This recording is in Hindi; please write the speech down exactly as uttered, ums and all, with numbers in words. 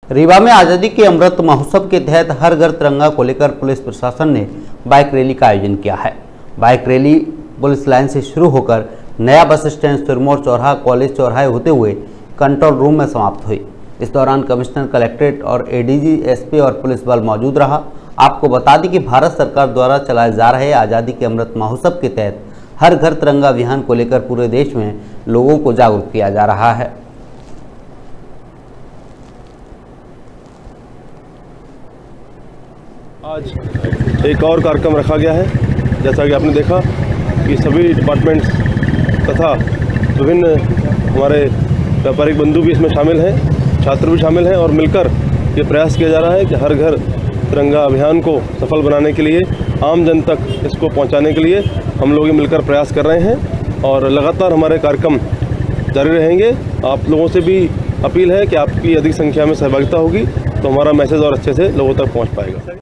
रीवा में आज़ादी के अमृत महोत्सव के तहत हर घर तिरंगा को लेकर पुलिस प्रशासन ने बाइक रैली का आयोजन किया है। बाइक रैली पुलिस लाइन से शुरू होकर नया बस स्टैंड, सिरमौर चौराहा, कॉलेज चौराहे होते हुए कंट्रोल रूम में समाप्त हुई। इस दौरान कमिश्नर, कलेक्ट्रेट और एडीजी, एसपी और पुलिस बल मौजूद रहा। आपको बता दें कि भारत सरकार द्वारा चलाए जा रहे आज़ादी के अमृत महोत्सव के तहत हर घर तिरंगा अभियान को लेकर पूरे देश में लोगों को जागरूक किया जा रहा है। आज एक और कार्यक्रम रखा गया है। जैसा कि आपने देखा कि सभी डिपार्टमेंट्स तथा विभिन्न हमारे व्यापारिक बंधु भी इसमें शामिल हैं, छात्र भी शामिल हैं और मिलकर ये प्रयास किया जा रहा है कि हर घर तिरंगा अभियान को सफल बनाने के लिए, आम जन तक इसको पहुंचाने के लिए हम लोग मिलकर प्रयास कर रहे हैं और लगातार हमारे कार्यक्रम जारी रहेंगे। आप लोगों से भी अपील है कि आपकी अधिक संख्या में सहभागिता होगी तो हमारा मैसेज और अच्छे से लोगों तक पहुँच पाएगा।